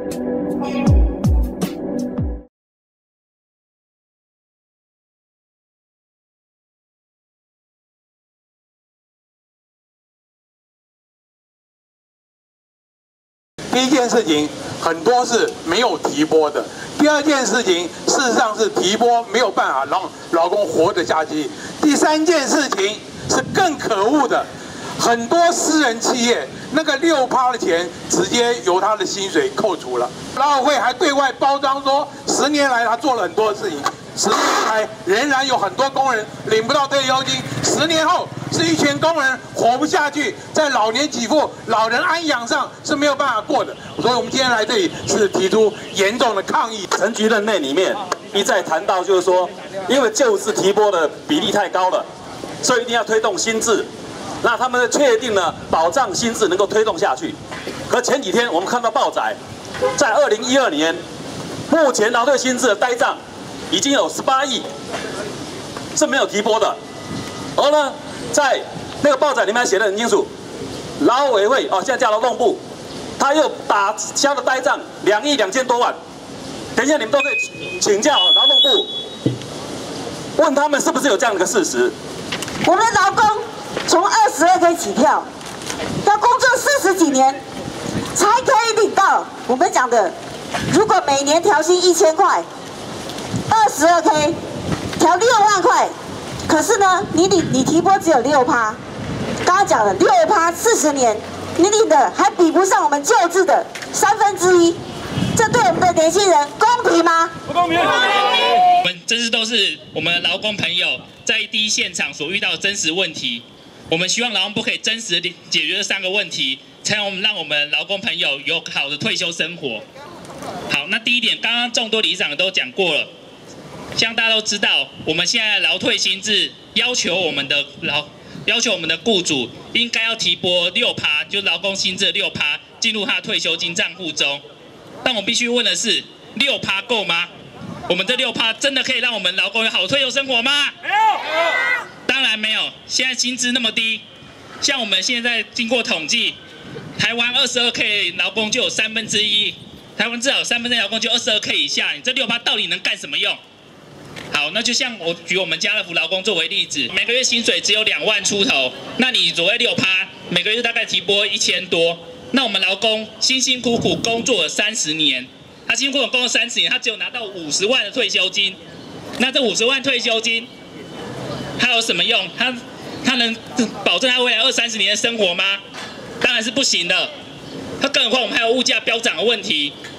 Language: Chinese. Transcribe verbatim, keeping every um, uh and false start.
第一件事情，很多是没有提拨的；第二件事情，事实上是提拨没有办法让劳工活得下去；第三件事情是更可恶的，很多私人企业那个六趴的钱直接由他的薪水扣除了。劳委会还对外包装说，十年来他做了很多事情，十年来仍然有很多工人领不到退休金，十年后是一群工人活不下去，在老年给付、老人安养上是没有办法过的。所以我们今天来这里是提出严重的抗议。 陈局任内里面一再谈到，就是说，因为旧制提拨的比例太高了，所以一定要推动新制。那他们确定了保障新制能够推动下去。可前几天我们看到报载，在二零一二年，目前劳退新制的呆账已经有十八亿是没有提拨的，而呢，在那个报载里面写得很清楚，劳委会哦，现在叫劳动部，他又打消了呆账两亿两千多万。等一下你们都可以请教劳动部，问他们是不是有这样的一个事实。 我们的劳工从二十二 K 起跳，要工作四十几年，才可以领到我们讲的，如果每年调薪一千块，二十二 K 调六万块，可是呢，你领你提拨只有六趴，刚刚讲了六趴四十年，你领的还比不上我们旧制的三分之一，这对我们的年轻人公平吗？ 不公平！ 我们这些都是我们劳工朋友在第一现场所遇到的真实问题。我们希望劳动部可以真实地解决这三个问题，才能让我们劳工朋友有好的退休生活。好，那第一点，刚刚众多理事长都讲过了，像大家都知道，我们现在劳退新制要求我们的劳要求我们的雇主应该要提拨六趴，就是劳工薪资的六趴进入他的退休金账户中。但我必须问的是，六趴够吗？我们这六趴真的可以让我们劳工有好的退休生活吗？没有，当然没有。现在薪资那么低，像我们现在经过统计，台湾二十二 K 劳工就有三分之一，台湾至少三分之一劳工就二十二 K 以下，你这六趴到底能干什么用？好，那就像我举我们家乐福劳工作为例子，每个月薪水只有两万出头，那你所谓六趴，每个月大概提拨一千多，那我们劳工辛辛苦苦工作了三十年。他辛苦工作三十年，他只有拿到五十万的退休金。那这五十万退休金，他有什么用？他他能保证他未来二三十年的生活吗？当然是不行的。他更何况我们还有物价飙涨的问题。